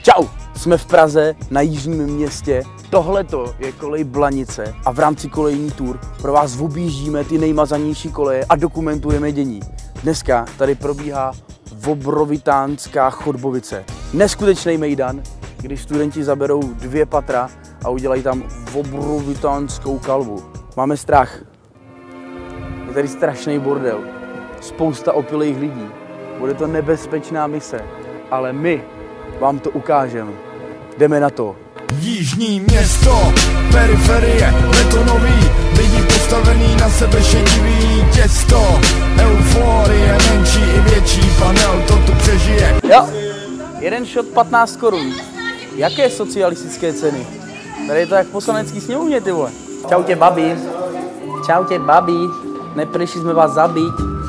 Čau! Jsme v Praze na Jižním Městě. Tohleto je kolej Blanice a v rámci kolejní tour pro vás objíždíme ty nejmazanější koleje a dokumentujeme dění. Dneska tady probíhá Obrovitánská chodbovice. Neskutečný mejdan, když studenti zaberou 2 patra a udělají tam obrovitánskou kalvu. Máme strach. Je tady strašný bordel. Spousta opilých lidí. Bude to nebezpečná mise, ale my vám to ukážeme. Jdeme na to. Jižní město, periferie, betonový, lidi postavený na sebe šedivý těsto. Euforie, menší i větší, panel to tu přežije. Jo, jeden shot 15 korun. Jaké socialistické ceny? Tady je to jak v poslanecký sněmovně, ty vole. Čau tě, babi. Čau tě, babi. Neprišli jsme vás zabít.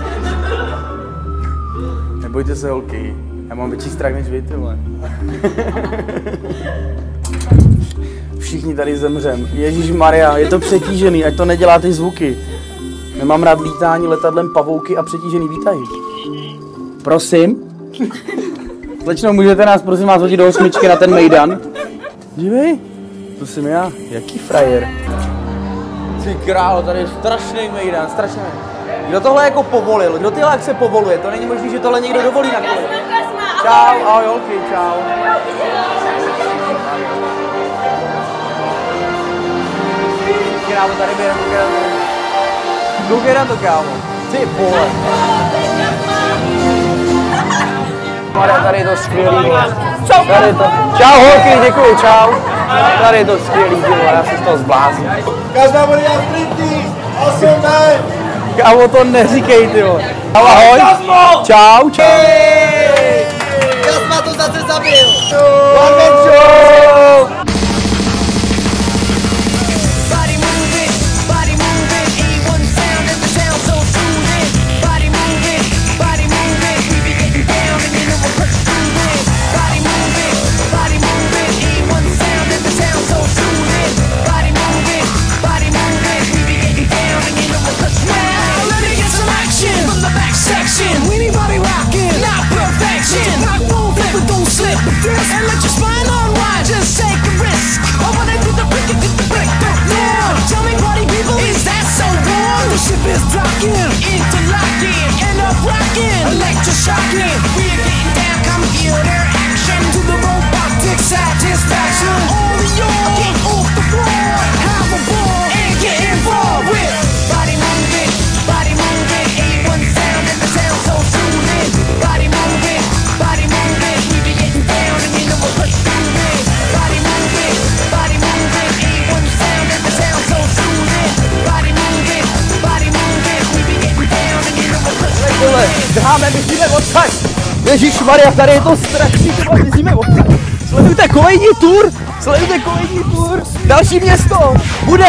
Nebojte se, holky. Já mám větší strach než vy, ty vole. Všichni tady zemřem. Ježíšmarja, je to přetížený, ať to nedělá ty zvuky. Nemám rád lítání letadlem, pavouky a přetížený výtahy. Prosím? Slečno, můžete nás prosím vás hodit do 8 na ten mejdan? Dívej, to jsem já. Jaký frajer. Ty králo, tady je strašný mejdan, strašný. Kdo tohle jako povolil? Kdo tyhle akce povoluje? To není možné, že tohle někdo dovolí na kole. Čau, ahoj holky, čau. Kámo, tady během koukej na to, kámo. Ty vole. Tady je to skvělý. Tady je to... Čau holky, děkuju, čau. Tady je to skvělý, dílo, já se z toho zblázním. Každá bude já striptease, 8 ne. Kámo, to neříkej, ty vole. Ahoj. Čau, čau. Kasma to zase zabil. Drháme, myslíme odsaď! Ježišmarja, tady je to strašný, myslíme odsaď! Sledujte kolejní tour! Sledujte kolejní tour! Další město! Bude!